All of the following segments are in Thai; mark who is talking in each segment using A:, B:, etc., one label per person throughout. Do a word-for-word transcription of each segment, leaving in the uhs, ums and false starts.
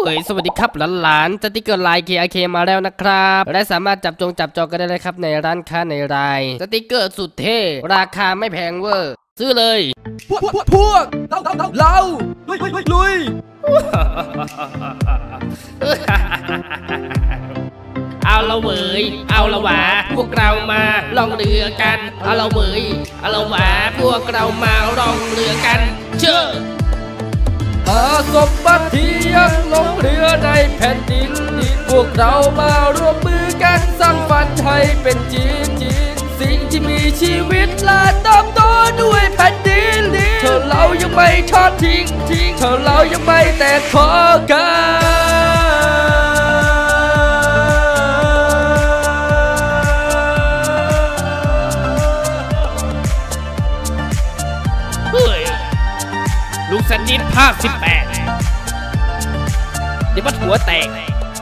A: ยสวัสดีครับหลานๆสติกเกอร์ไลน์ เค อาร์ เค มาแล้วนะครับและสามารถจับจงจับจองกันได้เลยครับในร้านค้าในรายสติกเกอร์สุดเท่ราคาไม่แพงเวอร์ซื้อเลย
B: พวกพวกพวกเราเราเราลุยลุยลุย
A: เอาละเว้ยเอาละหวาพวกเรามาล่องเรือกันเอาละเว้ยเอาละหวาพวกเรามาล่องเรือกันเชื่อ
B: หาสมบัติที่ยังลงเรือในแผ่นดินพวกเรามาร่วมมือกันสร้างฝันให้เป็นจริงจริงสิ่งที่มีชีวิตและเติบโตด้วยแผ่นดินเธอเรายังไม่ทอดทิ้งทิ้งเธอเรายังไม่แตกคอกัน
A: ลุงสันนิษภาคสิบแปดเดี๋ยวมันหัวแตก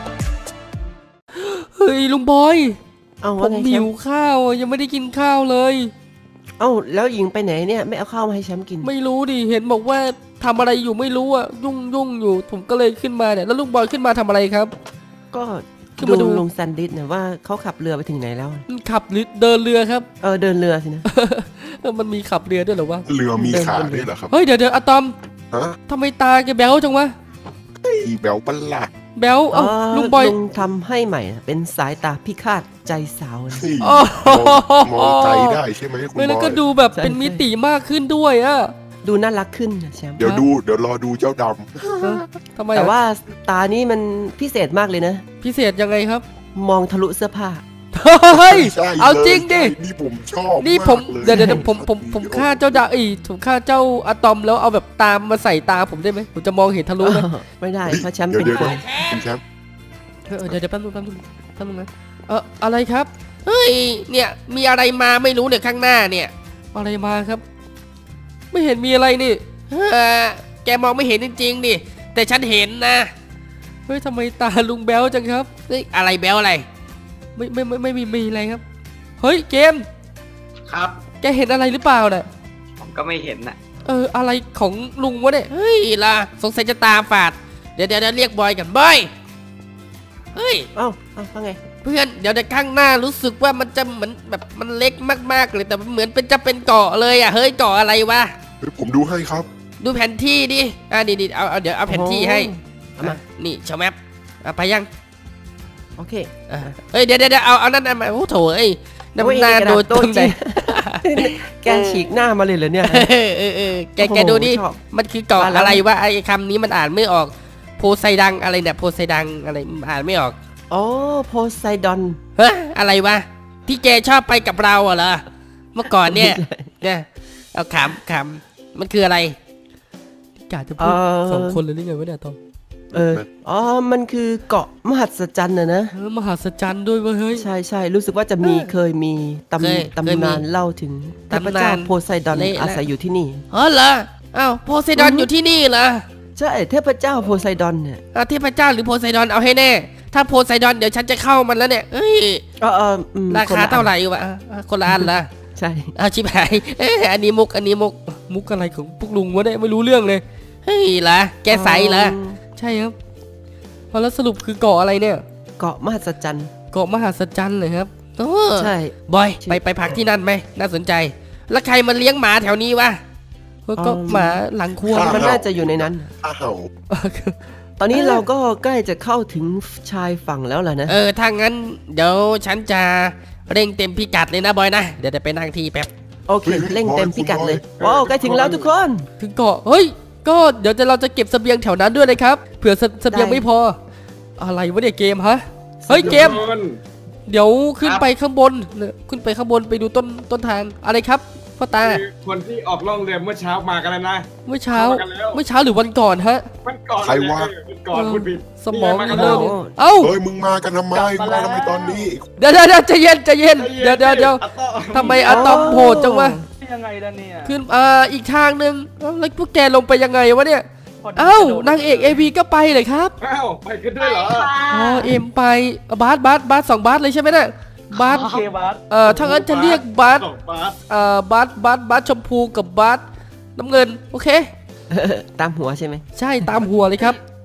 B: เฮ้ยลุงบอย
C: เอา
B: ผมหิวข้าวยังไม่ได้กินข้าวเลย
C: เอ้าแล้วหญิงไปไหนเนี่ยไม่เอาข้าวมาให้แชมป์กิน
B: ไม่รู้ดิเห็นบอกว่าทำอะไรอยู่ไม่รู้อ่ะยุ่งยุ่งอยู่ผมก็เลยขึ้นมาเนี่ยแล้วลุงบอยขึ้นมาทำอะไรครับ
C: ก็ดูลุงซันดิสเนี่ยว่าเขาขับเรือไปถึงไหนแล้ว
B: ขับหรือเดินเรือครับ
C: เออเดินเรือสินะ
B: มันมีขับเรือด้วยหรอวะ
D: เรือมีขาด้วยเหรอครับ
B: เฮ้ยเดี๋ยวเดี๋ยวอะตอมทำไมตาแกแบ๊วจังวะ
D: แบลปัลล่ะ
B: แบ๊วเอ้าลุงบอย
C: ลุงทำให้ใหม่เป็นสายตาพิฆาตใจสาว
D: มองใจได้ใช่ไหมคุณบอย
B: แล้วก็ดูแบบเป็นมิติมากขึ้นด้วยอะ
C: ดูน่ารักขึ้นนะแชมป์
D: เดี๋ยวดูเดี๋ยวรอดูเจ้าด
C: ำทำไมแต่ว่าตานี้มันพิเศษมากเลยนะ
B: พิเศษยังไงครับ
C: มองทะลุเสื้อผ้า
B: เฮ้ยเอาจริงดิ
D: นี่ผมชอบ
B: นี่ผมเดี๋ยวเดี๋ยวผมผมผมฆ่าเจ้าดาอีผมฆ่าเจ้าอะตอมแล้วเอาแบบตามมาใส่ตาผมได้ไหมผมจะมองเห็นทะลุไหม
C: ไม่ได้เพราะแชมป์เป็นคน
D: แชมป์
B: เดี๋ยวเดี๋ยวแป๊บนึงแป๊บนึงแป๊บนึงนะเอออะไรครับเฮ้ยเนี่ยมีอะไรมาไม่รู้เนี่ยข้างหน้าเนี่ยอะไรมาครับไม่เห็นมีอะไรนี่แกมองไม่เห็นจริงๆดิแต่ฉันเห็นนะเฮ้ยทำไมตาลุงแบ๊วจังครับเฮ้ยอะไรแบ๊วอะไรไม่ไม่ไม่ไม่มีมีอะไรครับเฮ้ยเกม
E: ครับ
B: แกเห็นอะไรหรือเปล่าเนี่ย
E: ผมก็ไม่เห็นน่ะ
B: เอออะไรของลุงวะเนี่ยเฮ้ยล่ะสงสัยจะตาฝาดเดี๋ยวเดี๋ยวเรียกบอยกันบอยเฮ้ย
C: เอ้าเอ้าว่าไง
B: เพื่อนเดี๋ยวในข้างหน้ารู้สึกว่ามันจะเหมือนแบบมันเล็กมากๆเลยแต่เหมือนเป็นจะเป็นเกาะเลยอ่ะเฮ้ยเกาะอะไรวะ
D: ผมดูให้ครับ
B: ดูแผนที่ดิอ่ะดิดิเอาเอาเดี๋ยวเอาแผนที่ให้มานี่ชาวแมปเอาไปยัง
C: โอเค
B: เฮ้ยเดี๋ยวเดี๋ยวเอาเอานั่นมาโอ้โถเอ้ยน้ำหน้าโดนตรงไหน
C: แกฉีกหน้ามาเลยเหรอเนี่ย
B: เออเออเออแกแกดูดิมันคือเกาะอะไรวะไอ้คำนี้มันอ่านไม่ออกโพไซดังอะไรเนี่ยโพไซดังอะไรอ่านไม่ออก
C: อ๋อโพไซดอน
B: เฮ้ยอะไรวะที่แกชอบไปกับเราเหรอเมื่อก่อนเนี่ยเนี่ยเอาขำขำมันคืออะไรกาจะพูดสองคนเลยนี่ไงวะเนี่ยตอง
C: เอออ๋อมันคือเกาะมหัศจรรย์นะนะ
B: เออมหัศจรรย์ด้วยเว้ยเฮ้ย
C: ใช่ใช่รู้สึกว่าจะมีเคยมีตำตำนานเล่าถึงเทพเจ้าโพไซดอนอาศัยอยู่ที่นี่
B: อ๋อเหรออ้าวโพไซดอนอยู่ที่นี่เหรอ
C: ใช่เทพเจ้าโพไซดอนเนี่ย
B: เทพเจ้าหรือโพไซดอนเอาให้แน่ถ้าโพไซดอนเดี๋ยวฉันจะเข้ามันแล้วเนี่ยเฮ้ย
C: เออเออ
B: ราคาเท่าไหร่วะคนละอันละ
C: ใช่
B: อาชิบหายอันนี้มุกอันนี้มุกมุกอะไรของพวกลุงวะเนี่ยไม่รู้เรื่องเลยเฮ้ยล่ะแกใสล่ะใช่ครับพอแล้วสรุปคือเกาะอะไรเนี่ย
C: เกาะมหัศจรรย์
B: เกาะมหัศจรรย์เลยครับ
C: ใช่
B: บอยไปไปพักที่นั่นไหมน่าสนใจแล้วใครมาเลี้ยงหมาแถวนี้วะก็หมาหลังครัว
C: มันน่าจะอยู่ในนั้นตอนนี้เราก็ใกล้จะเข้าถึงชายฝั่งแล้วแหละนะ
B: เออถ้างั้นเดี๋ยวฉันจะเร่งเต็มพิกัดเลยนะบอยนะเดี๋ยวจะไปนั่งทีแป๊บ
C: โอเคเร่งเต็มพิกัดเลยว้าวใกล้ถึงแล้วทุกคน
B: ถึงเกาะเฮ้ยก็เดี๋ยวจะเราจะเก็บเสบียงแถวนั้นด้วยนะครับเผื่อเสบียงไม่พออะไรวะเนี่ยเกมฮะเฮ้ยเกมเดี๋ยวขึ้นไปข้างบนขึ้นไปข้างบนไปดูต้นต้นทางอะไรครับพ่อตา
E: คนที่ออกล่องเรือเมื่อเช้ามากันแล้วนะ
B: เมื่อเช้าเมื่อเช้าหรือวันก่อนฮะ
E: วันก่อน
D: ใครวะ
E: ก่อนคุณผิด
B: สมอง
E: มา
B: เลยเอ้า
D: เฮ้ยมึงมากันทำไมมาทำไมตอนนี้
B: เดี๋ยวเดี๋ยวใจเย็นใจเย็นเดี๋ยวเดี๋ยวเดี๋ยวทำไมอะตอมโหดจังวะ
E: ยังไงล่ะเนี่ย
B: ขึ้นอ่าอีกทางหนึ่งแล้วพวกแกลงไปยังไงวะเนี่ยเอ้านางเอกเอวีก็ไปเลยครับ
E: เอ้าไปกันด้วยเหรอ
B: อ๋อเอ็มไปบาสบาสบาสสองบาสเลยใช่ไหมเนี่ยบาสเอ่อถ้างั้นจะเรียกบาสเอ่อบาสบาสบาสชมพูกับบาสน้ำเงินโอเค
C: ตามหัวใช่ไหม
B: ใช่ตามหัวเลยครับ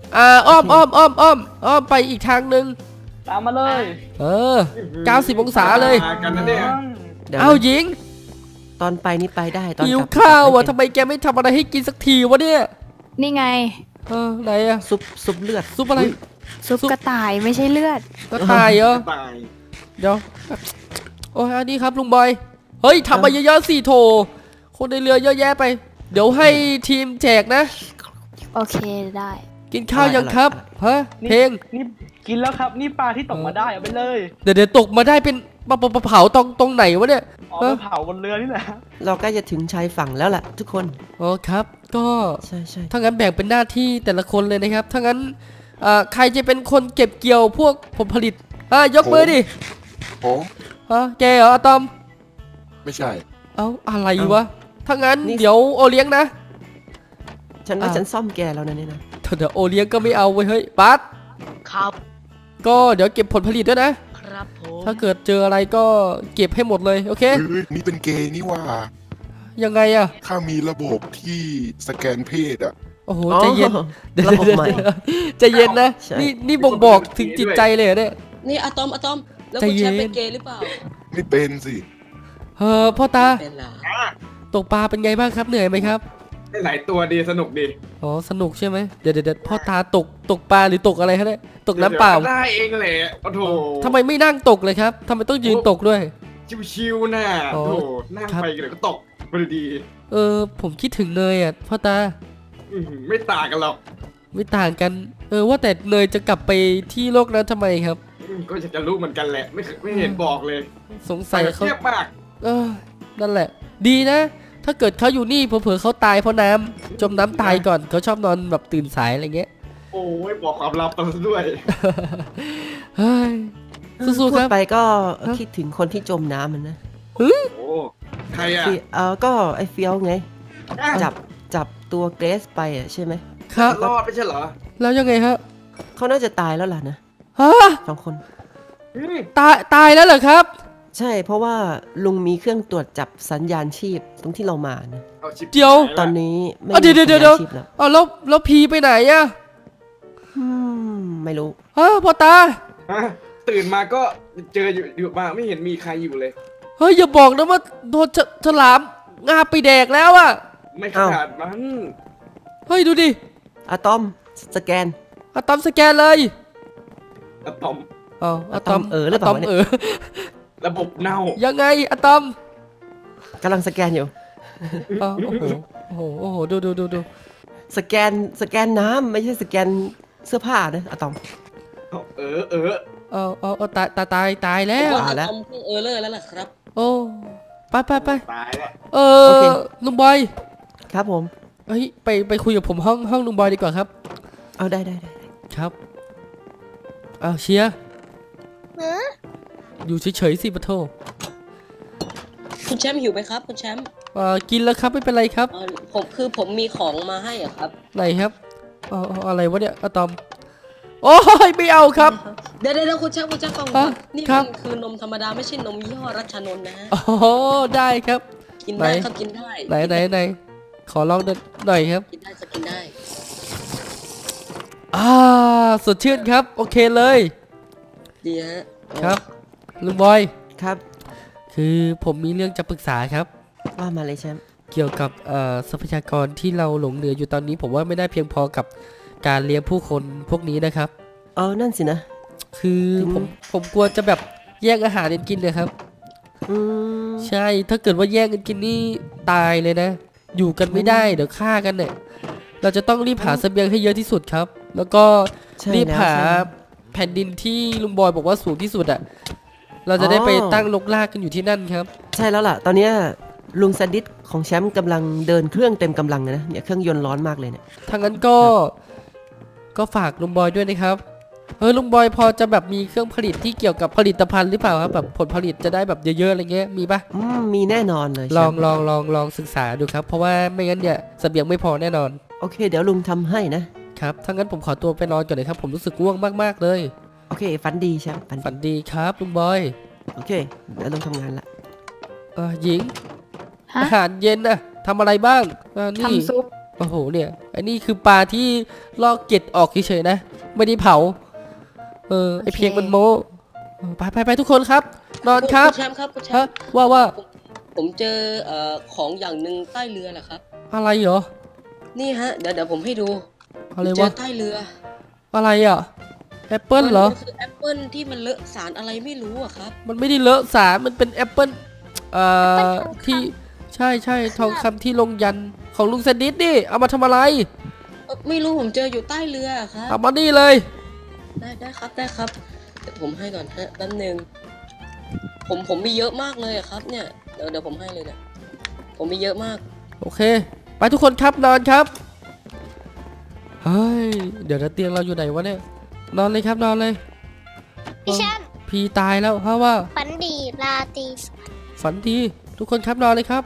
B: อ่าอ้อมอ้อมอ้อมอ้อมอ้อมไปอีกทางหนึ่ง
E: ตามมาเลย
B: เออเก้าสิบองศาเลย
E: มากันนะเนี่ย
C: เดี๋ยว
B: เอ้าหญิง
C: ตอนไปนี่ไปได้ตอน
B: หิว
C: กลับ
B: ข้าวอ่ะ
C: ไม่
B: ทำไมแกไม่ทำอะไรให้กินสักทีวะเนี่ย
F: นี่ไง
B: เออไหนอะ
C: ซุปซุปเลือด
B: ซุปอะไร
F: ซุปกระต่ายไม่ใช่เลือด
B: กระต่ายเหรอ
E: ตาย
B: เดี๋ยวโอ้ยอันนี้ครับลุงบอยเฮ้ยทำมาเยอะๆสิโถคนในเรือเยอะแยะไป เดี๋ยวให้ทีมแจกนะ
F: โอเคได้
B: กินข้าวยังครับฮะเพลง
E: นี่กินแล้วครับนี่ปลาที่ตกมาได้เอาไปเลย
B: เดี๋ยวเดี๋ยวตกมาได้เป็นปะปะปะเผาตรงตรงไหนวะเนี่ย
E: เอาไปเผาบนเรือนี่แหละ
C: เราใกล้จะถึงชายฝั่งแล้วล่ะทุกคน
B: อ๋อครับ ก็
C: ใช่ใช่
B: ถ้างั้นแบ่งเป็นหน้าที่แต่ละคนเลยนะครับ ถ้างั้นอ่าใครจะเป็นคนเก็บเกี่ยวพวกผลผลิตอ่ะยกมือดิ
D: ผม
B: ฮะแกเหรออะตอม
D: ไม่ใช่
B: เอ้าอะไรวะ ถ้างั้นเดี๋ยวโอเลี้ยงนะ
C: ฉันว่า
B: อ่ะ
C: ฉันซ่อมแกแล้วนะเนี่ยนะ
B: เดี๋ยวโอเลี้ยงก็ไม่เอาเว้ยเฮ้ยปัด
G: ครับ
B: ก็เดี๋ยวเก็บผลผลิตด้วยนะ
G: ครับผม
B: ถ้าเกิดเจออะไรก็เก็บให้หมดเลยโอเค
D: เฮ้ยนี่เป็นเกย์นี่ว่า
B: ยังไงอะ
D: ข้ามีระบบที่สแกนเพศอ่ะ
B: โอ้โห
C: อ๋อ
B: ใจเย็นเดี๋ยว
C: ระบบ
B: เดี๋ยว
C: ใหม่
B: ใจเย็นนะ
C: ใช่
B: นี่นี่บ่งบอกถึงจิตใจเลยเหรอเนี่ย
G: นี่อะตอมอะตอม แล้ว
B: ใจ
G: คุณ
B: เย็
G: แช
B: น
G: มป์เป็นเกย์หรือเปล่า
D: ไม่เป็นสิ
B: เออพ่อตา
G: เป็นเหรอ
B: ตกปลาเป็นไงบ้างครับเหนื่อยไหมครับ
E: ได้หลายตัวดีสนุกดี
B: อ๋อสนุกใช่ไหมเดี๋ยวเดี๋ยวเดี๋ยวพ่อตาตกตกปลาหรือตกอะไรฮะเนี่ยตกน้ำเปล่า
E: ดี๋ยวก็ได้เองแหละโอ้โถ
B: ทำไมไม่นั่งตกเลยครับทำไมต้องยืนตกด้วย
E: ชิวๆน่ะ
B: อ๋อ
E: โอ้โถนั่ง
B: ครับ
E: ไปกันเดี๋ยวก็ตกพอดี
B: เออผมคิดถึงเนยอ่ะพ่อตา
E: อื้อหือไม่ต่างกันหรอก
B: ไม่ต่างกัน เออว่าแต่เนยจะกลับไปที่โลกนั้นทำไมครับ
E: อืมก็อยากจะรู้เหมือนกันแหละ ไม่เคยไม่เห็นบอกเลย
B: สงสัยเขา
E: เทียบมาก
B: เออนั่นแหละ ดีนะ ถ้าเกิดเขาอยู่นี่เผลอๆเขาตายเพราะน้ำจมน้ำตายก่อนเขาชอบนอนแบบตื่นสายอะไรเงี้ย
E: โอ้ยบอกความลับกันซะด้วย
B: เฮ้ยสู้ๆ
C: พู
B: ค
C: ด
B: รับ
C: ไปก็
B: ฮะ
C: คิดถึงคนที่จมน้ำมันนะ
E: โอ้ใครอ่ะ
C: ฟิเออก็ไอเฟียวไง
E: อ่ะ
C: จับจับตัวเกรซไปอ่ะใช่ไหม
B: ครับ
E: รอดไม่ใช่เหรอ
B: แล้วยังไงครับ
C: เขาน่าจะตายแล้วล่ะนะ
B: ฮะ
C: สองคน
E: อืม
B: ตายตายแล้วเหรอครับ
C: ใช่เพราะว่าลุงมีเครื่องตรวจจับสัญญาณชีพตรงที่เรามานะ
E: อาชิบ
B: เดี๋ยว
E: หายละ
C: ตอนนี้ไม่
B: อ่ะ
C: มี
B: เดี๋ยว
C: สัญ
B: เดี๋ยว
C: ญาณชีพแล้ว
B: อ๋อแล้วแล้วพีไปไหนอะ
C: อืมไม่รู้
B: ฮะพ่อตา
E: ฮะตื่นมาก็เจออยู่อยู่มาไม่เห็นมีใครอยู่เลย
B: เฮ้ยอย่าบอกนะว่าโดนฉฉลามงาบไปแดกแล้วอะ
E: ไม่ขนาดนั้น
B: เฮ้ยดูดิ
C: อะตอมสแกน
B: อะตอมสแกนเลย
E: อะตอม
B: อ๋ออะตอม
C: อะตอมเออหรือเปล่า
B: ะตอม
C: เนี่ย
B: เออ
E: ระบบเน่า
B: ยังไงอะตอม
C: กำลังสแกนอยู่
B: อ๋อโอ้โหโอ้โหโอ้โหดูดูดูดู
C: สแกนสแกนน้ำไม่ใช่สแกนเสื้อผ้านะอะตอม
E: เออเออ
B: เอาเอาเอาตายตายตายตายแล้
G: ผม
B: ว
G: ว่า
C: อ่า
G: อะ
C: แล้ว
G: ตอมคงเออร์เลอร์แล้วล่ะครับ
B: โอ้ไปไปไป
E: ตายแล้ว
B: เอ
C: โอ
B: อ
C: เค
B: ลุงบอย
C: ครับผม
B: เฮ้ยไปไปคุยกับผมห้องห้องลุงบอยดีกว่าครับ
C: เอาได้ได้ได้
B: ครับเอาเชียร์อยู่เฉยๆสิปะโท
G: คุณแชมป์หิวไหมครับ คุณแชมป์
B: เอ่อกินแล้วครับไม่เป็นไรครับ
G: เอ่อผมคือผมมีของมาให้อะครับ
B: ไหนครับเอาเอาอะไรวะเนี่ยอะตอม โอ้ยไม่เอาครับ
G: เดี๋ยวเดี๋ยวคุณแชมป์คุณแชมป์ฟังผม
B: ฮะ
G: นี่
B: ครั
G: มั
B: บ
G: นคือนมธรรมดาไม่ใช่นมยี่ห้อรัชนนท์นะฮะ
B: อ๋อได้ครับ
G: กินได้
B: ไหน
G: ครับกินได้
B: ไหนไหนไหนขอลองหน่อยครับ
G: กินได้ครับกินได้
B: อ่าสดชื่นครับ โอเคเลย
G: ดีฮะ
B: ครับลุงบอย
C: ครับ
B: คือผมมีเรื่องจะปรึกษาครับ
C: ว่ามาเลยแชมป์
B: เกี่ยวกับเอ่อทรัพยากรที่เราหลงเหลืออยู่ตอนนี้ ผมว่าไม่ได้เพียงพอกับการเลี้ยงผู้คนพวกนี้นะครับ
C: เออนั่นสินะ
B: คือ
C: ถึง
B: ผมผมกลัวจะแบบแย่งอาหารกันกินเลยครับ
C: อืม
B: ใช่ถ้าเกิดว่าแย่งกันกินนี่ตายเลยนะ อยู่กันไม่ได้เดี๋ยวฆ่ากันเนี่ยเราจะต้องรีบหาเสบียงให้เยอะที่สุดครับ แล้วก็
C: ใช่
B: รีบ
C: แล้ว
B: หา
C: ใช่แล้ว
B: แผ่นดินที่ลุงบอยบอกว่าสูงที่สุดอ่ะเราจะได้ไปตั้งลกลากกันอยู่ที่นั่นครับ
C: ใช่แล้วล่ะ ตอนเนี้ยลุงแซนดิสของแชมป์กำลังเดินเครื่องเต็มกำลังเลยนะเนี่ยเครื่องยนต์ร้อนมากเลยเนี่ย
B: ถ้างั้นก็ ก็ฝากลุงบอยด้วยนะครับเออลุงบอยพอจะแบบมีเครื่องผลิตที่เกี่ยวกับผลิตภัณฑ์หรือเปล่าครับแบบผลผลิตจะได้แบบเยอะๆอะไรเงี้ยมีปะ
C: อืมมีแน่นอนเลย
B: ลอง
C: แชมป์
B: ลองลองลองศึกษาดูครับ เพราะว่าไม่งั้นเนี่ยเสบียงไม่พอแน่นอน
C: โอเค เดี๋ยวลุงทำให้นะครับ
B: ถ้างั้นผมขอตัวไปนอนก่อนเลยครับผมรู้สึกง่วงมากๆเลย
C: โอเคฝันดีแชมป์ฝันดี
B: ฝันดีครับลุงบอย
C: โอเคเดี๋ยวลุงทำงานละ
B: เออหญิง
F: ฮะ
B: อาหารเย็นน่ะทำอะไรบ้างอ่านี่
F: ทำซุป
B: โอ้โหเนี่ยอันนี้คือปลาที่ลอกเกล็ดออกเฉยๆนะไม่ได้เผาเออไอเพียงมันโม้ไปไปไปทุกคนครับนอนครับ
G: คุณแชมป์ครับคุณแช
B: ฮะ
G: มป์
B: ว่าว่า
G: ผมเจอเอ่อของอย่างหนึ่งใต้เรือแหละครับ
B: อะไรเหรอ นี่
G: นี่ฮะเดี๋ยวเดี๋ยวผมให้ดู
B: อะไร
G: เจ
B: วะ
G: อใต้เรือ
B: อะไรอ่ะแอปเปิลเหรอ
G: มันคือแอปเปิลที่มันเลอะสารอะไรไม่รู้อะครับ
B: มันไม่ได้เลอะสารมันเป็นแอปเปิลเอ่อที่ใช่ใช่ทองคำที่ลงยันของลุงสนิทนี่เอามาทำอะไร
G: เอ่อไม่รู้ผมเจออยู่ใต้เรืออะครับ
B: เอามานี่เลย
G: ได้ได้ครับได้ครับเดี๋ยวผมให้ก่อนฮะแป๊บนึงผมผมมีเยอะมากเลยอะครับเนี่ยเดี๋ยวเดี๋ยวผมให้เลยเนี่ยผมมีเยอะมาก
B: โอเคไปทุกคนครับนอนครับเฮ้ยเดี๋ยวนะเตียงเราอยู่ไหนวะเนี่ยนอนเลยครับนอนเลย
H: พี่แชมป์
B: พีตายแล้วเพราะว่า
H: ฝันดีราตรี
B: ฝันดีทุกคนครับนอนเลยครับ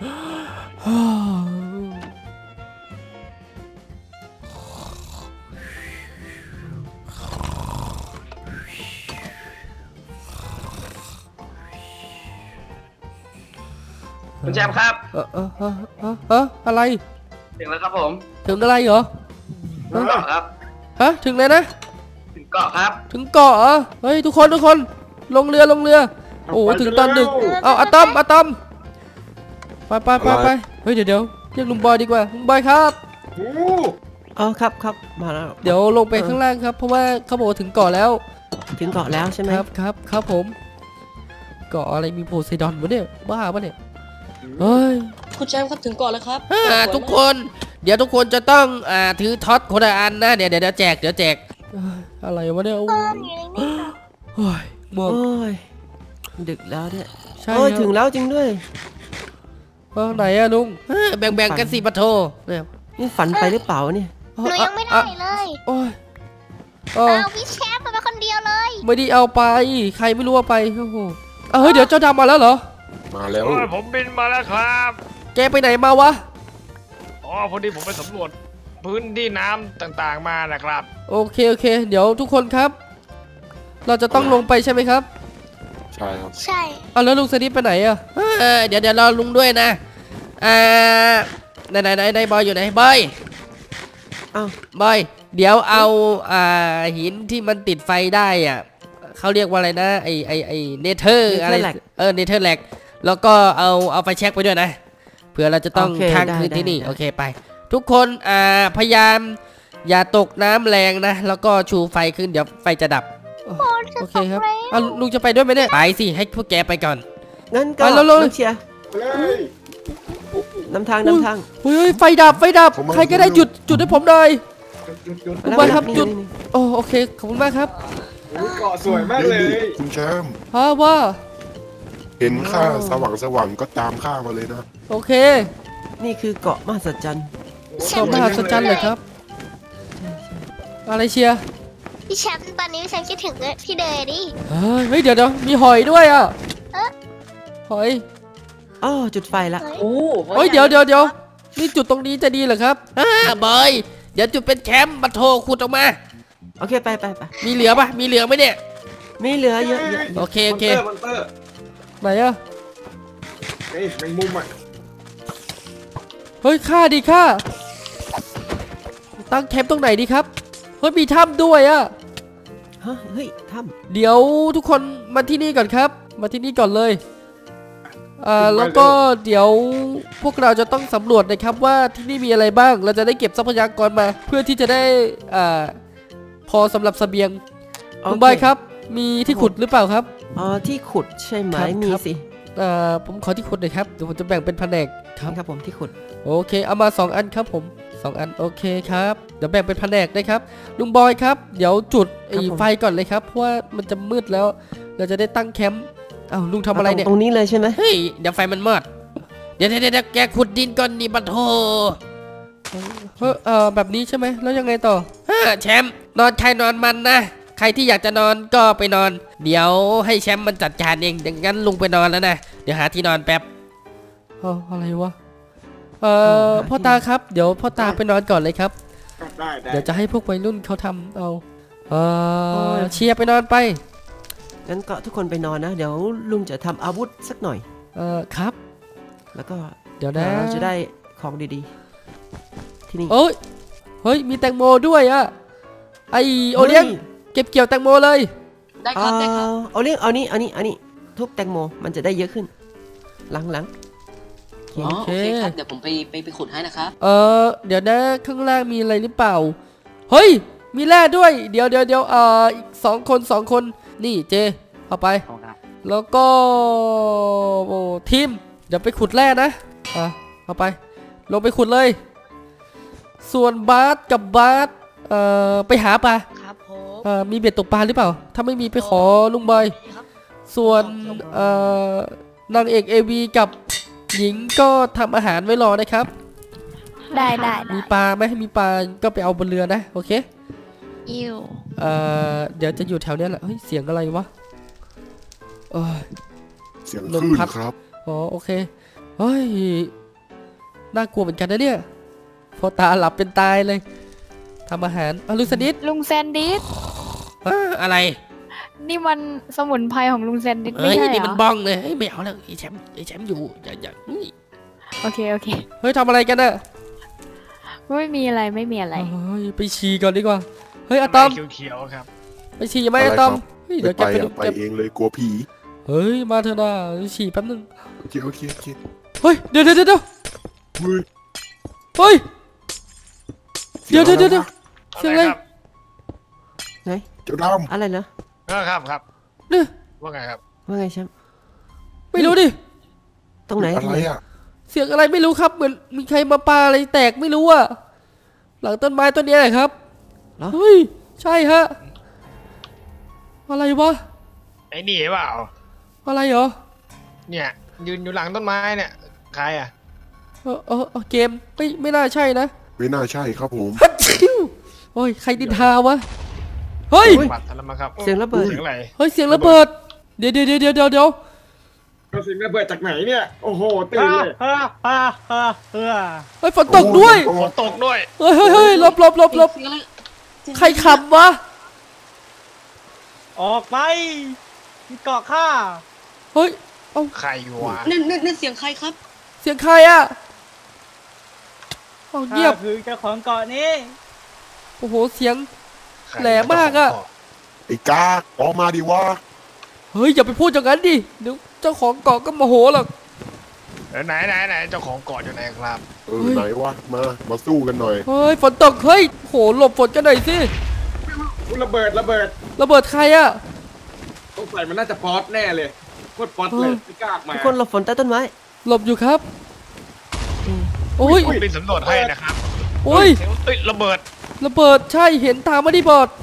E: คุณแชมป์ครับ
B: เออเออเออเออเอออะไร
E: ถึงแล้วครับผม
B: ถึงอะไรเหรอ
E: ถึงเกาะครับ
B: ฮะถึงเลยนะ
E: ถึงเกาะครับ
B: ถึงเกาะเหรอเฮ้ยทุกคนทุกคนลงเรือลงเรือโอ้ถึงตอนดึกเอาอะตอมอะตอมไปไปไปไปเฮ้ยเดี๋ยวเดี๋ยวเรียกลุงบอยดีกว่าลุงบอยครับ
E: โอ้
C: อ๋อครับครับมาแล้ว
B: เดี๋ยวลงไปข้างล่างครับเพราะว่าเขาบอกว่าถึงเกาะแล้ว
C: ถึงเกาะแล้วใช่ไหม
B: ครับครับครับผมเกาะอะไรมีโพไซดอนวะเนี่ยบ้าปะเนี่ยเฮ้ย
G: คุณแชมป์ครับถึงก่อนแล้วครับ
B: อ่าทุกคนเดี๋ยวทุกคนจะต้องอ่าถือท็อตคนละอันนะเดี๋ยวเดี๋ยวแจกเดี๋ยวแจกเอ้ยอะไรวะเนี่ยโอ้ยโอ้ยม่วง
C: โอ้ยดึกแล้วเนี่ย
B: ใช่
C: โอ้ย
B: ครับ
C: ถึงแล้วจริงด้วย
B: เออไหนอะลุงเอ้ยแบ่งแบ่งกันสิปะโทเนี่ย
C: นี่ฝันไปหรือเปล่าเนี่ย
H: หนูยังไม่ได้เลย
B: โอ้ยเออ
H: เอาพี่แชมป์ไปคนเดียวเลย
B: ไม่ได้เอาไปใครไม่รู้เอาไปโอ้โหเอ้ยเดี๋ยวเจ้าดำมาแล้วเหรอ
D: มาแล้ว
I: โอ้ยผมบินมาแล้วครับ
B: แกไปไหนมาวะ
I: อ๋อพอดีผมไปสำรวจพื้นที่น้ำต่างๆมานะครับ
B: โอเคโอเค เดี๋ยวทุกคนครับ เราจะต้องลงไปใช่ไหมครับ
D: ใช่ครับ
H: ใช่
B: เอาแล้วลุงสนิทไปไหนอะเออเดี๋ยวเดี๋ยวรอลุงด้วยนะอ่าไหนไหนไหนไหนบอยอยู่ไหนบอย
C: อ้าว
B: บอยเดี๋ยวเอาอ่าหินที่มันติดไฟได้อ่ะเขาเรียกว่าอะไรนะไอไอไอเนเธอร์อะไรเออเนเธอร์แลกแล้วก็เอาเอาไฟแช็กไปด้วยนะเผื่อเราจะต้อง
C: โอเค
B: ค้าง
C: ได้
B: คืนที่นี่
C: ได้
B: โอเคไป ทุกคนอ่าพยายามอย่าตกน้ำแรงนะ แล้วก็ชูไฟขึ้นเดี๋ยวไฟจะดับโอเคครับเอาลุงจะไปด้วยไหมเนี่ยไปสิให้พวกแกไปก่อน
C: งั้นก็
B: ไปเร็วๆ
C: น้องเชียร์
E: เลย
C: นำทางนำทาง
B: เฮ้ยไฟดับไฟดับ
D: ผมมา
B: ใครก็ได้จุดจุดให้ผมหน่อย
E: จุดจุด
B: ลุงบอยครับ
C: นี่
B: จุด
C: นี่นี่
B: โอ้โอเคขอบคุณมากครับ
E: โอ้ยเกาะสวยมากเลย
D: คุณแชมป์
B: เพราะว่า
D: เห็นข้าสว่างสว่างๆก็ตามข้ามาเลยนะ
B: โอเค
C: นี่คือเกาะมหัศจรรย์
B: ขอบมหัศจรรย์เลยครับอะไรเชียร์
H: พี่แชมป์ตอนนี้พี่แชมป์คิดถึงพี่เดย์ดิ
B: เฮ้ยเฮ้ยเดี๋ยวเดี๋ยวมีหอยด้วยอ่ะหอย
C: อ๋อจุดไฟละ
G: โอ้
B: เฮ้ยเดี๋ยวเดี๋ยวเดี๋ยวนี่จุดตรงนี้จะดีเหรอครับอ่าบอยเดี๋ยวจุดเป็นแคมป์มาโทรขุดออกมา
C: โอเคไปไปไป
B: มีเหลือปะมีเหลือไหมเนี่ย
C: มีเหลือเยอะเยอะ
B: โอเคโอเค
E: มอนเตอร์
B: ไหนอ่ะ
E: เฮ้ยแมงมุมอ่ะ
B: เฮ้ยฆ่าดิฆ่าตั้งแคมป์ตรงไหนดีครับเฮ้ยมีถ้ำด้วยอ่ะ
C: ฮะเฮ้ยถ้
B: เดี๋ยวทุกคนมาที่นี่ก่อนครับ มาที่นี่ก่อนเลยอ่าแล้วก็เดี๋ยวพวกเราจะต้องสำรวจนะครับว่าที่นี่มีอะไรบ้าง เราจะได้เก็บทรัพยากรมา เพื่อที่จะได้อ่าพอสำหรับเสบียง
C: ำ
B: คุณบอยครับ มีที่ขุดหรือเปล่าครับ
C: อ๋อที่ขุดใช่ไหม
B: ครับ
C: มี
B: ครับ
C: สิ
B: อ่าผมขอที่ขุดหน่อยครับเดี๋ยวผมจะแบ่งเป็นแผนกครับ
C: ครับผมที่ขุด
B: โอเคเอามาสองอันครับผมสองอันโอเคครับเดี๋ยวแบ่งเป็นแผนกได้ครับลุงบอยครับเดี๋ยวจุดไอ้ไฟก่อนเลยครับเพราะว่ามันจะมืดแล้ว เราจะได้ตั้งแคมป์อ้าวลุงทำอะไรเนี่ย
C: ตรงนี้เลยใช่ไหม
B: เฮ้ยเดี๋ยวไฟมันมอดเดี๋ยวเดี๋ยวเดี๋ยวแกขุดดินก่อนนี่บัดโทเออเออแบบนี้ใช่ไหมแล้วยังไงต่อฮะแชมป์นอนใครนอนมันนะใครที่อยากจะนอนก็ไปนอน เดี๋ยวให้แชมป์มันจัดการเองดังนั้นลุงไปนอนแล้วนะเดี๋ยวหาที่นอนแป๊บเอออะไรวะเออพ่อตาครับเดี๋ยวพ่อตาไปนอนก่อนเลยครับ
E: ได้ได้
B: เดี๋ยวจะให้พวกวัยรุ่นเขาทำเอาเออเชียร์ไปนอนไป
C: งั้นก็ทุกคนไปนอนนะ เดี๋ยวลุงจะทำอาวุธสักหน่อย
B: เออครับ
C: แล้วก็
B: เดี๋ยวนะ
C: เราจะได้ของดีๆที่นี่
B: เอ้ยเฮ้ยมีแตงโมด้วยอะไอโอเลี้ยงเก็บเกี่ยวแตงโมเลย
G: ได้ครับได้ครับ
C: เอาเลี้ยงเอานี้เอานี้เอานี้ทุบแตงโมมันจะได้เยอะขึ้นหลังหลัง
G: อ๋อโอเคครับเดี๋ยวผมไปไปไปขุดให้นะครับ
B: เออเดี๋ยวนะข้างล่างมีอะไรหรือเปล่าเฮ้ยมีแร่ด้วยเดี๋ยวเดี๋ยวเดี๋ยวเอ่ออีกสองคนสองคนนี่เจเอาไปแล้วก็โอ้ทีมเดี๋ยวไปขุดแร่นะอ่ะเอาไปลงไปขุดเลย ส่วนบาสกับบาสเอ่อไปหาปลา
G: ครับผม
B: เอ่อมีเบ็ดตกปลาหรือเปล่าถ้าไม่มีไปขอลุงบอยส่วนเอ่อนางเอกเอวีกับหญิงก็ทำอาหารไว้รอนะครับ
F: ได้ได้ได้
B: มีปลาไหมมีปลาก็ไปเอาบนเรือนะโอเค
F: อิว
B: เอ่อเดี๋ยวจะอยู่แถวเนี้ยแหละเฮ้ยเสียงอะไรวะเอ้ย
D: เสียง
B: ล
D: ค
B: ม
D: ลื่น
B: พัด
D: ครับ
B: อ๋อโอเคเฮ้ยน่ากลัวเหมือนกันนะเนี่ยพอตาหลับเป็นตายเลยทำอาหารอาลุสนิด
F: ลุงแซนดิส
B: อ่าอะไร
F: นี่มันสมุนไพรของลุงแซนดิสไม่
B: เฮ้ย
F: ใช่เหร
B: นี่มัน
F: อ
B: บ้องเลยเฮ้ยไม่เอาแล้วไอ้แชมป์ไอ้แชมป์อยู่อย่าอย่านี่
F: โอเคโอเค
B: เฮ้ยทำอะไรกันน่ะ
F: ไม่มีอะไรไม่มีอะไร
B: เฮ้ยไปฉี่ก่อนดีกว่าเฮ้ยอะตอม
I: เขียวๆครับ
B: ไปฉี่ไหมอะตอมเฮ้ย
D: ไม่
B: เดี๋ยวแก
D: ไป
B: ไปดู
D: อะไป
B: แก
D: เองเลยกลัวผี
B: เฮ้ยมาเถอะนะฉี่แป๊บนึง
D: โอเคโอเคโอเค
B: เฮ้ยเดี๋ยวเดี๋ยวเดี๋ยว
D: เฮ้ย
B: เฮ้ยเดี๋ยวเดี๋ยวเดี๋ยวเดี๋ยวเสียงอะไร
I: ครับ
C: ไหน
D: เจ้าด
C: อะไรเหรอ
I: เออครับครับ
B: เนี่ย
I: ว่าไงครับ
C: ว่าไงแชมป์
B: ไม่รู้ดิ
C: ตรงไหน
D: ำอะไรอ่ะ
B: เสียงอะไรไม่รู้ครับเหมือนมีใครมาปาอะไรแตกไม่รู้อะหลังต้นไม้ต้นนี้แหละครับเฮ้ยใช่ฮะอะไรวะ
I: ไอ้นี่เปล่า
B: อะไรเหรอ
I: เนี่ยยืนอยู่หลังต้นไม้เนี่ยใครอ่ะ
B: เออเออเออเกมไม่ไม่น่าใช่นะ
D: ไม่น่าใช่ครับผม
B: ฮัทชิวโอ้ยใครดินทาวะเฮ้ย
I: บัตรธนมาครับ
C: เสียงระเบิด
I: เสียงอะไร
B: เฮ้ยเสียงระเบิดเดี๋ยวเดี๋ยวเดี๋ยวเดี๋ยวเดี๋ยว
E: กระสิงระเบิดจากไหนเนี่ย โอ้โห ตื่นเลย
B: เฮ้ยฝนตกด้วย
D: โอ้
I: ฝนตกด้วย
B: เฮ้ยเฮ้ยเฮ้ยหลบหลบหลบหลบ
G: เสียงอะไร
B: ใครขับวะ
J: ออกไปมีเกาะข้า
B: เฮ้ยเอา
I: ใครวะ
G: นั่นนั่นนั่นเสียงใครครับ
B: เสียงใครอะเอาเงียบ
J: ข้าคือเจ้าของเกาะนี้
B: โอ้โหเสียง
I: ใคร
B: แหลมมากอะ
D: ไอ้กากออกมาดิวะ
B: เฮ้ยอย่าไปพูดอย่างนั้นดิเดี๋ยวเจ้าของเกาะก็โมโหหรอก
I: เออไหนไหนไหนเจ้าของเกาะอยู่ไหนครับ
D: เออไหนวะมามาสู้กันหน่อย
B: เฮ้ยฝนตกเฮ้ยโหหลบฝนกันหน่อยสิ
E: ระเบิดระเบิด
B: ระเบิดใครอะ
E: ต้องใส่มันน่าจะป๊อตแน่เลยโคตรป๊อตเลยไม่กล้าออกมา
C: ทุกคนหลบฝนใต้ต้นไม้
B: หลบอยู่ครับโอ้ย
I: ผมเป็นสำรวจให้นะครับ
B: โอ้ย
I: เสียงเอ้ยระเบิด
B: ระเบิดใช่เห็นตามมาที่บอร์ด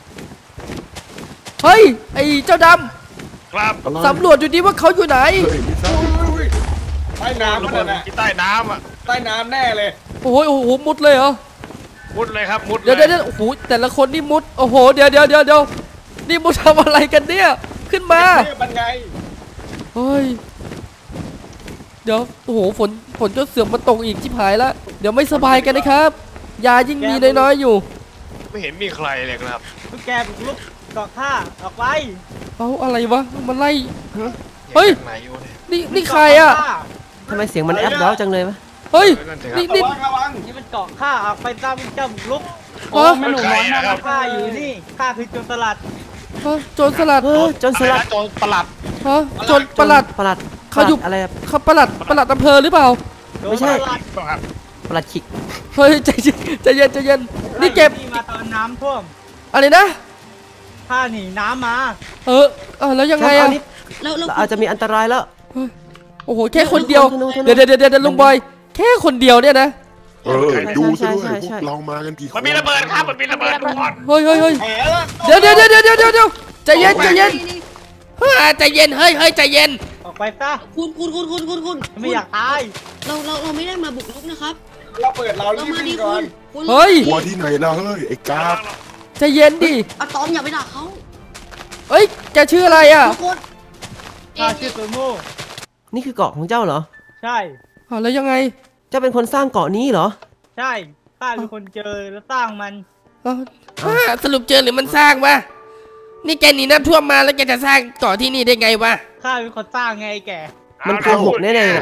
B: เฮ้ยไอ้เจ้าด
I: ครับ
D: อะไร
B: ำสำรวจดูดิว่าเขาอยู่ไหน
D: เฮ้ยไม่ใช่
E: อุ้ยใต้น้ำ
I: ระ
E: มัน
I: เบิด
E: น่ะ
I: ที่ใต้น้ำอ่ะ
E: ใต้น้ำแน่เลย
B: โอ้ยโอ้โหมุดเลยเหรอ
I: มุดเลยครับมุด
B: เดี๋ยว
I: เล
B: เดี๋ย
I: ยว
B: เดี๋ยวโอ้โหแต่ละคนนี่มุดโอ้โหเดี๋ยวเดี๋ยวเดี๋ยวเดี๋ยวนี่มุดทำอะไรกันเนี่ยขึ้นมา
E: เนี่ยมันไง
B: เฮ้ยเดี๋ยวโอ้โหฝนฝนจะเสื่อมมาตกอีกชิบหายละเดี๋ยวไม่สบายกันนะครับยายิ่งมีน้อยๆอยู่
I: ไม่เห็นมีใครเลยครับ
J: ทุกแกบุกลุกเกาะข้าออกไป
B: เอาอะไรวะมันไล่เฮ้ย
I: ไหนอยู่เนี่ย
B: นี่นี่ใครอะ
C: ทำไมเสียงมันแอบร้าวจังเลยวะ
B: เฮ้ย
I: นั่นสิครับ
B: นี่
E: ระ
B: นี่
E: วังระวัง
J: นี่มันเกาะข้าออกไปตามเจ้าบุกลุก
B: ฮะ
I: ไม่หนุ่มน้อยนะครับ
J: ข้าอยู่นี่ข้าคือโจรสลัด
B: ฮะโจรสลัด
C: เออจนส
I: อะไร
C: ลัด
I: นะโจรประหลัด
B: ฮะโจรประหลัด
C: ประหลัด
B: เขาอยู่
C: ประหลัดอะไรอะ
B: เขาประหลัดประหลัดอำเภอหรือเปล่า
J: โจร
C: ไม่ใช่
J: สลัด
I: ครับ
C: ประหลัดขิก
B: เฮ้ยใจเย็นใจเย็นใจเย็นนี่เก็บ
J: ข้าอยู่มาตอนน้ำท่วม
B: อะไรนะ
J: ข้าหนีน้ำมา
B: เออเออแล้วยังไง
C: แชมป์
B: อะ
C: เอานี่
G: แล้วแล้ว
C: เราอาจจะมีอันตรายแล้ว
B: โอ้โหแค่คนเดียว
C: ธนูธนู
B: เดี๋ยวเดี๋ยวเดี๋ยวเดี๋ยวลุงบอยแค่คนเดียวเนี่ยนะ
D: เออดูซะด้วย
C: ใช่ใช่
D: พว
C: ใช่
D: กเรามากันกี่คน
I: มันมีระเบิดครับมันมีระเบิดทุกคน
B: เฮ้ยเฮ้ยเฮ้ย
E: แผลแล้ว
B: เดี๋ยวเดี๋ยวเดี๋ยวเดี๋ยวเดี๋ยวเดี๋ยวใจเย็นใจเย็นเฮ้ยใจเย็นเฮ้ยเฮ้ยใจเย็น
J: ออกไปซะ
G: คุณคุณคุณคุณคุณคุณ
J: ไม่อยากตาย
G: เราเราเราไม่ได้มาบุกรุกนะครับ
E: ระเบิดเรา
G: เรา
E: รีบ
G: มา
E: วิ่
G: ดี
E: งก่อ
G: คุ
E: น
G: ณคุณ
B: เฮ้ย
D: กลัวที่ไหนล่ะเฮ้ยไอ้กาก
B: ใจเย็นดิ
G: อะตอมอย่าไปด่าเขา
B: เฮ้ยแกชื่ออะไรอะ
G: ทุกคน
J: ข้าชื่อตัวโม่
C: นี่คือเกาะของเจ้าเหรอ
J: ใช่
B: อ๋อแล้วยังไง
C: เจ้าเป็นคนสร้างเกาะนี้เหรอ
J: ใช่ข้าเป็นคนเจอและสร้างมัน
B: เอ้าอ่าสรุปเจอหรือมันสร้างวะนี่แกหนีน้ำท่วมมาแล้วแกจะสร้างเกาะที่นี่ได้ไงวะ
J: ข้าเป็นคนสร้างไงไอ้แก่
C: มันโกหกแน่ๆน่ะ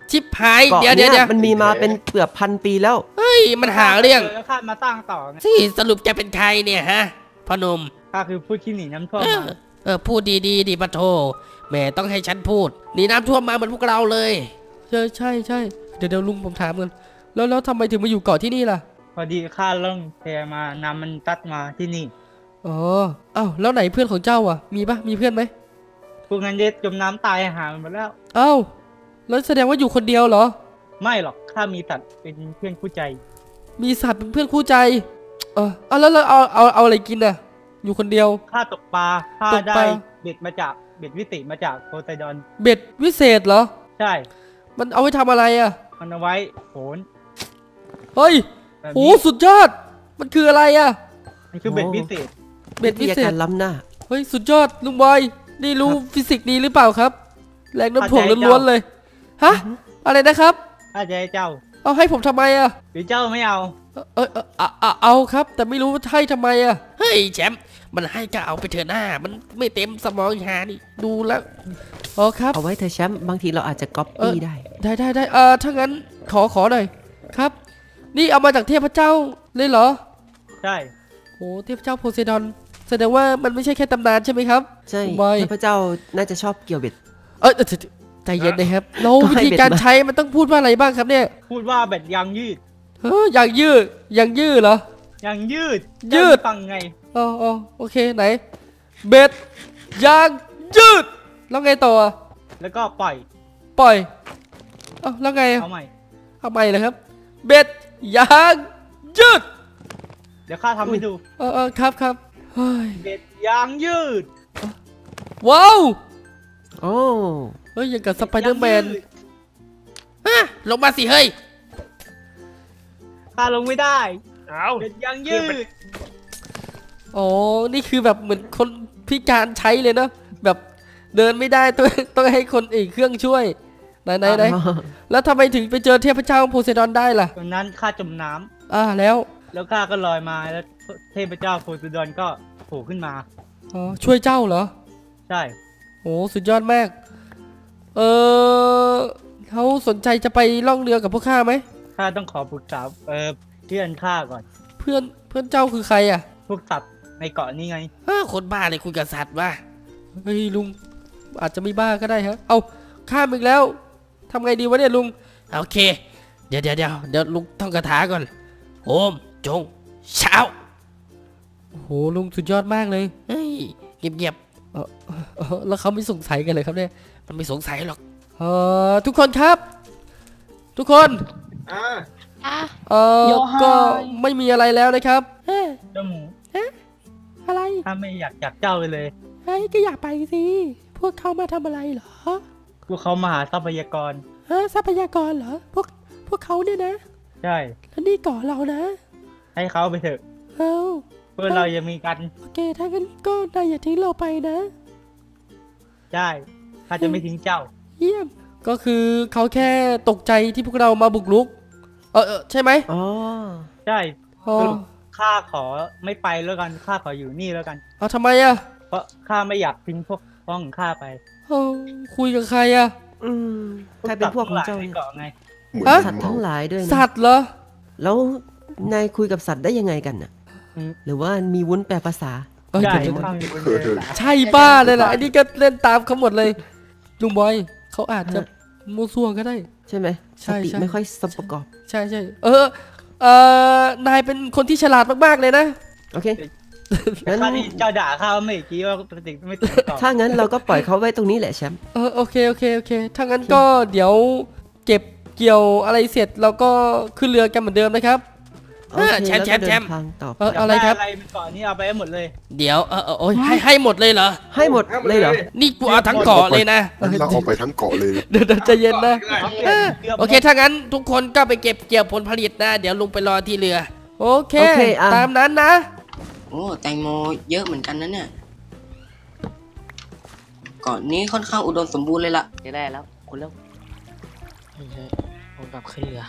B: ชิบหาย
C: เกาะ
B: เดี๋ยวเดี๋
C: เนี้
B: ยวย
C: มันมีมาเป็นเกือบพันปีแล้ว
B: เฮ้ยมันหาเรื่อง
J: แล้วข้ามาสร้างต่อไง
B: สิสรุปจะเป็นใครเนี่ยฮะพ่อหนุ่ม
J: ข้าคือผู้ที่หนีน้ำท่วม
B: เออ
J: มา
B: เออพูดดีดีดีปะโทแหม่ต้องให้ฉันพูดหนีน้ำท่วมมาเหมือนพวกเราเลยใช่ใช่ใช่เดี๋ยวเดี๋ยวลุงผมถามกันแล้วแล้วทำไมถึงมาอยู่เกาะที่นี่ล่ะ
J: พอดีข้าล่องแพมาน้ำมันตัดมาที่นี่
B: อ๋ออ้าวแล้วไหนเพื่อนของเจ้าอ่ะมีปะมีเพื่อนไหม
J: พวกนั้นเย็ดจมน้ำตายหาหมดแล้ว
B: อ้าวแล้วแสดงว่าอยู่คนเดียวเหรอ
J: ไม่หรอกข้ามีสัตว์เป็นเพื่อนคู่ใจ
B: มีสัตว์เป็นเพื่อนคู่ใจเออเอาแล้วแล้วเอาเอาเอาอะไรกินอ่ะอยู่คนเดียว
J: ข้าตกปลาข้า
B: ตกป
J: ได้
B: ลา
J: เบ็ดมาจากเบ็ดวิติมาจากโพไซดอน
B: เบ็ดวิเศษเหรอ
J: ใช่
B: มันเอาไว้ทำอะไรอ่ะ
J: มันเอาไว้โหน
B: เฮ้ย
J: แบบ
B: โห
J: นี้
B: สุดยอดมันคืออะไรอ่ะ
J: มันคือเบ็ดวิเศษ
B: เบ็ดวิ
C: วิท
B: เศ
C: ยา
B: ษ
C: การล้ำหน้า
B: เฮ้ยสุดยอดลุงบอยนี่รู้ฟิสิกส์ดีหรือเปล่าครับแรงโน้ำถ่วงล้วนๆเลยฮะอะไรนะครับ
J: ข้าจะให้เจ้า
B: เอาให้ผมทำไมอ่ะ
J: หรือเจ้าไม่เอา
B: เออเออเออเอาเอาครับ แต่ไม่รู้ว่าให้ทำไมอ่ะเฮ้ยแชมป์มันให้ก็เอาไปเถอะหน้ามันไม่เต็มสมองหานี่ดูแล้วอ๋อครับ
C: เอาไว้เธอะแชมป์บางทีเราอาจจะก๊อป
B: เออ
C: ปี้ได้
B: ได้ได้ได้เออถ้างั้นขอขอหน่อยครับ นี่เอามาจากเทพเจ้าเลยเหรอ
J: ใช่
B: โอ้เทพเจ้าโพไซดอนแสดงว่ามันไม่ใช่แค่ตำนานใช่ไหมครับ
C: ใช่
B: บอย
C: เทพเจ้าน่าจะชอบเกี่ยวเบ็ด
B: เออเออใจเย็นนะครับแล้ว
C: ก็
B: วิ
C: ให้
B: ธี
C: เบ็ด
B: การ
C: มา
B: ใช้มันต้องพูดว่าอะไรบ้างครับเนี่ย
J: พูดว่าเบ็ดยางยืด
B: เฮ้ยอย่างยืดอย่างยืดเหรอย
J: างยืด
B: ยืด
J: เจ้าฟังไง
B: อ๋ออ๋อโอเคไหนเบ็ดยางยืดแล้วไงต่ออะ
J: แล้วก็ปล่อย
B: ปล่อยเอ้าแล้วไงอะ
J: เอาใหม่
B: เอาใหม่เลยครับเบ็ดยางยืด
J: เดี๋ยวข้าทำให้ดู
B: เออเออครับครับเฮ้ย
J: เบ็ดยางยืด
B: ว้าว
C: โอ้
B: เฮ้ยอย่างกับสไปเดอร์แมน
J: ยางยืด
B: ฮะลงมาสิเฮ้ย
J: ข้าลงไม่ได้
I: เอา
J: เบ็ดยางยืด
B: อ๋อนี่คือแบบเหมือนคนพิการใช้เลยเนอะแบบเดินไม่ได้ต้องต้องให้คนอีกเครื่องช่วยไหนไหนไหนแล้วทำไมถึงไปเจอเทพเจ้าโพไซดอนได้ล่ะ
J: ตอนนั้นข้าจมน้ำ
B: อ่าแล้ว
J: แล้วข้าก็ลอยมาแล้วเทพเจ้าโพไซดอนก็โผล่ขึ้นมา
B: อ๋อช่วยเจ้าเหรอ
J: ใช่
B: โอ้สุดยอดมาก เออเขาสนใจจะไปล่องเรือกับพวกข้าไหม
J: ข้าต้องขอปรึกษาเออเพื่อนข้าก่อน
B: เพื่อนเพื่อนเจ้าคือใครอ่ะ
J: พวกสัตว์ในเกาะนี้ไง
B: เออคนบ้าเลยคุยกับสัตว์ว่ะเฮ้ยลุงอาจจะไม่บ้าก็ได้ฮะเอาข้ามอีกแล้วทำไงดีวะเนี่ยลุงโอเค เดี๋ยวเดี๋ยวเดี๋ยวเดี๋ยวลุงท่องคาถาก่อนโอมจงเช้าโอ้โหลุงสุดยอดมากเลยเฮ้ยเงียบเงียบๆเออเออแล้วเขาไม่สงสัยกันเลยครับเนี่ยมันไม่สงสัยหรอกเออทุกคนครับ ทุกคน
E: อ่า
F: อ่ะ
B: เออก็ไม่มีอะไรแล้วนะครับเฮ้ย
J: เจ้าหมู
B: อะไร
J: ข้าไม่อยากจากเจ้าไปเลย
B: เฮ้ยก็อยากไปสิพวกเขามาทำอะไรเหรอ
J: พวกเขามาหาทรัพยากร
B: ฮะทรัพยากรเหรอพวกพวกเขาเนี่ยนะ
J: ใช่
B: แล้วนี่ก่อเรานะ
J: ให้เขาไปเถอะ
B: เอา
J: เพื่อเราจะมีกัน
B: โอเคถ้างั้นก็นายอย่าทิ้งเราไปนะ
J: ใช่ข้าจะไม่ทิ้งเจ้า
B: เยี่ยมก็คือเขาแค่ตกใจที่พวกเรามาบุกรุกเออเออใช่ไหม
C: อ๋อ
J: ใช่
B: อ๋อ
J: สรุปข้าขอไม่ไปแล้วกันข้าขออยู่นี่แล้วกัน
B: เอาทำไมอะ
J: เพราะข้าไม่อยากทิ้งพวกพ้องของข้าไป
B: เอาคุยกับใครอะ
C: อืมใครเป็นพวกของเจ้า
J: ใน
C: เนี่ย
J: เกาะไง
D: เหมือน
B: ฮะ
C: สัตว์ทั้งหลายด้วยนะ
B: สัตว์เหรอ
C: แล้วนายคุยกับสัตว์ได้ยังไงกันน่ะ
J: อืม
C: หรือว่ามีวุ้นแปลภาษา
B: เอ้ย
J: ใช่
B: เดี๋ยวเดี๋ยว
J: ข้ามีคนเดียว
B: ใช่บ้าเลยล่ะอันนี้ก็เล่นตามเขาหมดเลยลุงบอยเขาอาจจะมั่วซั่วก็ได้
C: ใช่ไหม
B: ใช่
C: สติ
B: ใช่
C: ไม่ค่อยสมประกอบ
B: ใช่ใช่เออเออนายเป็นคนที่ฉลาดมากๆเลยนะ
C: โอเค งั้น
J: ข้าที่เจ้าด่าข้าเมื่อกี้ว่าปกติไม่ติดต่อ
C: ถ้างั้นเราก็ปล่อยเขาไว้ตรงนี้แหละแชมป์
B: เออโอเคโอเคโอเคถ้างั้นก็เดี๋ยวเก็บเกี่ยวอะไรเสร็จเราก็ขึ้นเรือกันเหมือนเดิมนะครับ
C: โอเค
B: แชมป์
C: แล้ว
B: แช
C: ก็
B: มป์
C: เดินทางต่อ
B: เอออะไรครับ
J: อะไรเป็นเกาะนี้เอาไปให้หมดเลย
B: เดี๋ยวเออเออโอ้ยให้ให้หมดเลยเหรอ
C: ให้หมดเลยเหรอ
B: นี่กูเอาทั้งเกาะเลยนะ
D: งั้นเราเอาไปทั้งเกาะเลย
B: เดี๋ยวเดี๋ยวใจเย็นนะ
J: เออ
B: โอเคถ้างั้นทุกคนก็ไปเก็บเกี่ยวผลผลิตนะเดี๋ยวลุงไปรอที่เรือโอเค
C: โอเคอ่ะ
B: ตามนั้นนะ
G: โอ้แตงโมเยอะเหมือนกันนะเนี่ยเกาะนี้ค่อนข้างอุดมสมบูรณ์เลยล่ะ
K: จะได้แล้วคุณเร็วผมกลับขึ้นเรือ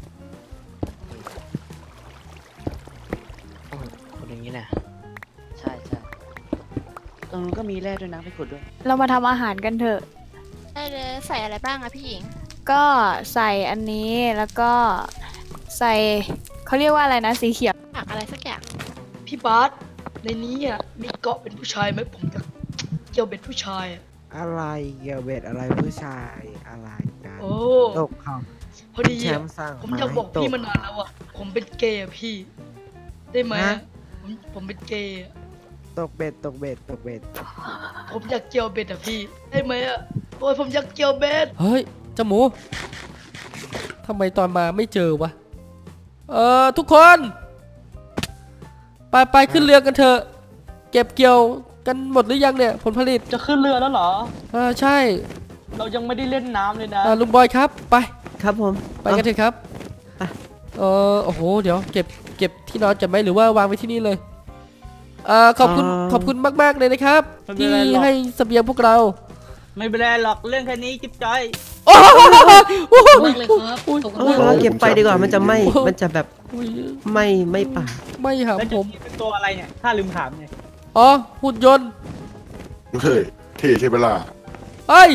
K: โอ้คนอย่างนี้น่ะใช่ใช่ตรงนู้นก็มีแร่ด้วยนะไปขุดด้วย
F: เรามาทำอาหารกันเถอะ
H: ได้เลยใส่อะไรบ้างอะพี่หญิง
F: ก็ใส่อันนี้แล้วก็ใส่เขาเรียกว่าอะไรนะสีเขียวอะไรสักอย่าง
L: พี่บาสในนี้อ่ะมีเกาะเป็นผู้ชายไหมผมอยากเกี่ยวเป็นผู้ชายอะ
M: อะไรเกี่ยวเบ็ดอะไรผู้ชายอะไรกัน
L: โอ้
M: ตกเขา
L: พอดี
M: แช
L: อะ
M: มป์สร้าง
L: ผมอยากบอก
M: ต
L: พี่มานานแล้วอ่ะผมเป็นเกย์อะพี่ ได้ไหมอะ
M: ฮะ
L: ผมผมเป็นเกย์อะ
M: ตกเบ็ดตกเบ็ดตกเบ็ด
L: ผมอยากเกี่ยวเบ็ดอ่ะพี่ได้ไหมอ่ะโอ้ยผมอยากเกี่ยวเบ็ด
B: เฮ้ยเจ้าหมูทำไมตอนมาไม่เจอวะเออทุกคน ไปไปขึ้นเรือกันเถอะเก็บเกี่ยวกันหมดหรือยังเนี่ยผลผลิต
J: จะขึ้นเรือแล้วเหรอ
B: อ่าใช่
J: เรายังไม่ได้เล่นน้ำเลยนะ
B: อ่าลุงบอยครับไป
C: ครับผม
B: ไปกันเถอะครับเออโอ้โหเดี๋ยวเก็บเก็บที่นอนจะไหมหรือว่าวางไว้ที่นี่เลยอ่าขอบคุณขอบคุณมากๆเลยนะครับ ที่ให้เสบียงพวกเรา
J: ไม่เป็นไรหรอกเรื่องแค่นี้จิ๊บจ้อย
B: โอ้โห
G: มากเลยครับขอบคุณ
C: เอ
G: มาก
C: อเก็บไปดีกว่ามันจะไม่มันจะแบบ
B: อุ๊ย
C: ไม่ไม่ป่า
B: ไม่ครับ
J: แล้ว
B: ผ
J: จะ
B: ม
J: เป็นตัวอะไรเนี่ยข้าลืมถามเนี่ย
B: อ๋อหุ่นยนต์
D: เฮ้ยเท่ใช่ไหมล่ะ
B: เฮ้ย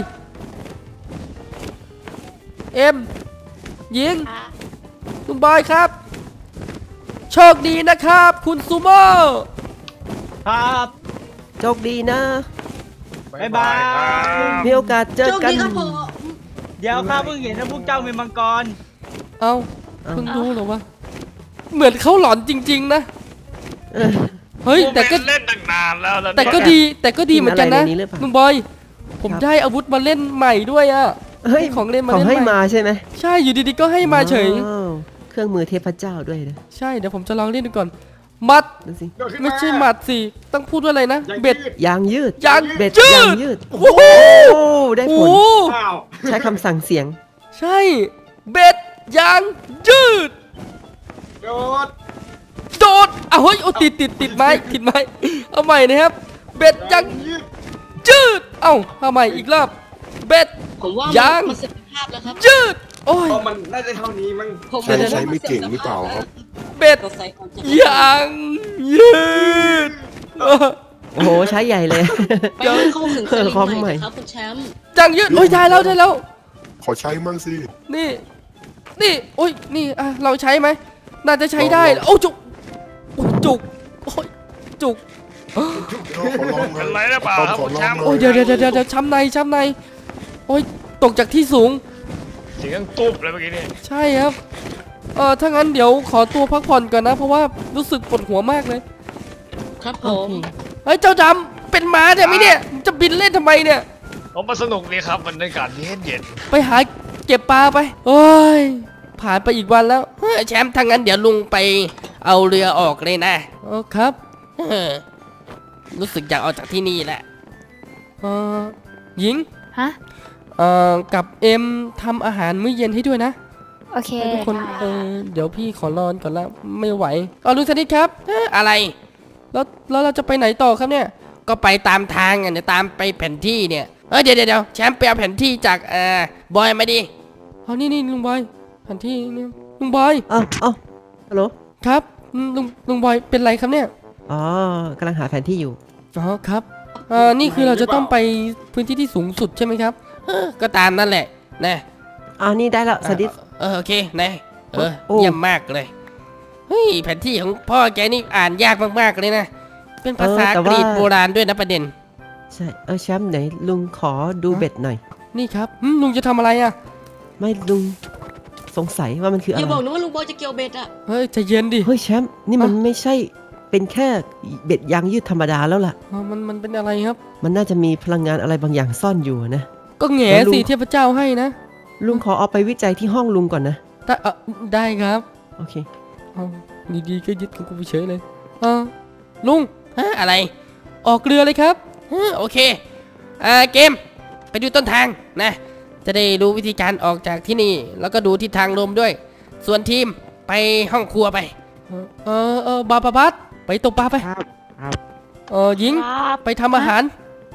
B: เอ็มหญิงลุงบอยครับโชคดีนะครับคุณซูโม่
J: ครับ
C: โชคดีนะ
J: บ๊ายบาย
C: มีโอกาสเจอ
G: โชค
C: กัน
G: ดีครับผม
J: เดี๋ยวข้าเพิ่งเห็นนะพวกเจ้ามีมังกร
B: เอ้าเพิ่งรู้เหรอวะเหมือนเขาหลอนจริงๆนะ
C: เออ
B: เฮ้ยแต่ก็
I: เล่นตั้งนานแล้วล้ว
B: แต่ก็ดีแต่ก็ดีเหมือนกันนะ
C: กินอะไรในนี้หรือเปล่า
B: ลุงบอย ผมได้อาวุธมาเล่นใหม่ด้วยอ่ะ
C: เฮ้ย
B: มีของเล่นมา
C: ของ
B: เล่น
C: ให้
B: ใหม่
C: มาใช่ไหม
B: ใช่อยู่ดีๆก็ให้มาเฉย
C: ว้าวเครื่องมือเทพเจ้าด้วยนะ
B: ใช่เดี๋ยวผมจะลองเล่นดูก่อนมัด
C: ดูสิ
E: เดี๋ยวขึ้น
B: ไม่ใช่หมัดสิต้องพูดว่าอะไรนะ
E: ยัง
B: เบ็ด
E: ยืด
C: ยางยืด
B: ยาง
C: เบ็ด
B: ยืด
C: ยางยืด
B: โอ้โห
C: โอ้ได้
B: โอ้
C: ผ
B: โห
C: ล
E: อ้าว
C: ใช้คำสั่งเสียง
B: ใช่เบ็ดยางยืด
E: โดด
B: โดดอ้าวเฮ้ยโอ้ติดติดติดไม้ติดไม้เอาใหม่นะครับเบ็ดยาง
E: ยืด
B: ยืดเอ้าเอาใหม่อีกรอบเบ็ด
G: ผมว่า
B: ยัง
G: มันเสร็จภาพแล้วครับ
B: ยืดโอ้ย
E: เพราะมันน่าจะเท่านี้มั้ง
G: ผม
D: ใช้ใช้ไม่เก่งหรือเปล่าครับ
B: เบ็ด
G: ตัวใส่ก่อนจะ
B: ยางยืดเออ
C: โอ้โหใช้ใหญ่เลย
G: ไปเล่นเข้าถึงสลิง
C: ของ
G: ให
C: ใหม่
G: ม่ครับคุณแชมป์
B: จังยืดโอ้ยได้แล้วได้แล้ว
D: ขอใช้มั่งสิ
B: นี่ นี่โอ้ย นี่ อ่ะ เราใช้ไหม น่าจะใช้ได้
D: ลองๆ
B: โอ้จุกโอ้จุก โอ้ย จุก
D: ขอลองหน่
I: เป็
D: อย
I: นไรหรือเปล่าครับ
D: ขอ
I: คุณ
D: ลอง
I: แชมป์
D: หน่
B: โอ้ย เดี๋ยวเดี๋ยวเดี๋ยวเดี๋ยวช้ำใน ช้ำใน โอ้ย ตกจากที่สูง
I: เสียงตุ๊บเลยเมื่อกี้นี่
B: ใช่ครับ เออถ้างั้นเดี๋ยวขอตัวพักผ่อนก่อนนะ เพราะว่ารู้สึกปวดหัวมากเลย
G: ครับผ
C: โอ
G: ม
C: เค
B: เฮ้ย เจ้าดำเป็นหมาเนี่ยไหมเนี่ย จะบินเล่นทำไมเนี่ย
I: ผมมาสนุกดีครับบรรยากาศเย็นเย็น
B: ไปหาเก็บปลาไป โอ้ย ผ่านไปอีกวันแล้วเฮ้ยแชมป์ถ้างั้นเดี๋ยวลุงไปเอาเรือออกเลยนะอ๋อครับเออรู้สึกอยากออกจากที่นี่แหละเออหญิง
F: ฮะ
B: เอ่อกับเอ็มทำอาหารมื้อเย็นให้ด้วยนะ
F: โอเค
B: ให้ทุกคนเออเดี๋ยวพี่ขอนอนก่อนละไม่ไหวเอาลุงสนิทครับเอ๊ะอะไรแล้วแล้วเราจะไปไหนต่อครับเนี่ยก็ไปตามทางอ่ะเดี๋ยวตามไปแผนที่เนี่ยเออเดี๋ยวเดี๋ยวแชมป์ไปเอาแผนที่จากเอ่อบอยมาดิเอานี่นี่ลุงบอยแผนที่นี่ลุงบอย
C: เอ้าเอ้าฮัลโหล
B: ครับอืมลุงลุงบอยเป็นไรครับเนี่ย
C: อ๋อกำลังหาแผนที่อยู่
B: อ๋อครับเอ่อนี่คือเราจะต้องไปพื้นที่ที่สูงสุดใช่ไหมครับเออก็ตามนั่นแหละนะ
C: อ่านี่ได้แล้วสดิษ
B: เออโอเคนะเออ
C: โอ้
B: เยี่ยมมากเลยเฮ้ยแผนที่ของพ่อแกนี่อ่านยากมากๆเลยนะเป็นภาษากรีกโบราณด้วยนะประเด็น
C: ใช่เออแชมป์ไหนลุงขอดูเบ็ดหน่อย
B: นี่ครับอืมลุงจะทำอะไรอ่ะ
C: ไม่ลุงสงสัยว่ามันคืออะ
G: อ
C: ไร
G: ย่าบอกนะว่าลุงบอยจะเกี่ยวเบ็ดอ่ะ
B: เฮ้ยใจเย็นดิ
C: เฮ้ยแชมป์นี่มันไม่ใช่เป็นแค่เบ็ดยางยืดธรรมดาแล้วล่ะ
B: อ๋อมันมันเป็นอะไรครับ
C: มันน่าจะมีพลังงานอะไรบางอย่างซ่อนอยู่นะ
B: ก็แหง่
C: แล้วลุง
B: สิเทพเจ้าให้นะ
C: ลุงขอเอาไปวิจัยที่ห้องลุงก่อนนะ
B: ได้เออได้ครับ
C: โอเค
B: เอาดีๆก็ยึดของกูไปเฉยเลยเออลุงฮะอะไร ออกเรือเลยครับฮะโอเคอ่าเกมไปดูต้นทางนะจะได้รู้วิธีการออกจากที่นี่แล้วก็ดูทิศทางลมด้วย ส่วนทีมไปห้องครัวไป เออเออเออบาปาบัสไปตกปลาไป
M: ครับครับ
B: เออหญิง
F: ครับ
B: ไปทำอาหาร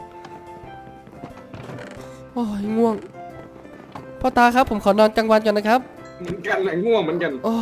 B: โอ้ยง่วงพ่อตาครับผมขอนอนกลางวันก่อนนะครับ
E: เหมือนกันแหละง่วงเหมือนกัน